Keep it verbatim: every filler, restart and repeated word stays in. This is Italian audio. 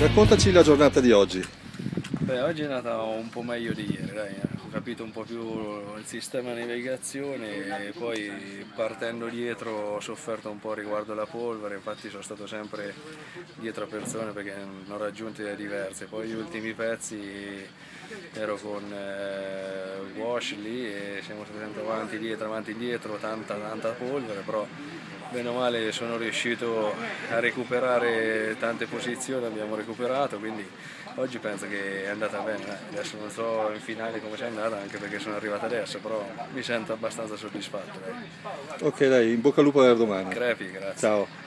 Raccontaci la giornata di oggi. Beh, oggi è andata un po' meglio di ieri, dai. Ho capito un po' più il sistema navigazione e poi partendo dietro ho sofferto un po' riguardo la polvere, infatti sono stato sempre dietro a persone perché ne ho raggiunte diverse. Poi gli ultimi pezzi ero con eh, Wash lì e siamo stati sempre avanti, dietro, avanti, indietro, tanta, tanta polvere, però bene o male sono riuscito a recuperare tante posizioni, abbiamo recuperato, quindi oggi penso che è andata bene. Adesso non so in finale come sia andata, anche perché sono arrivato adesso, però mi sento abbastanza soddisfatto. Dai. Ok, dai, in bocca al lupo per domani. Crepi, grazie. Ciao.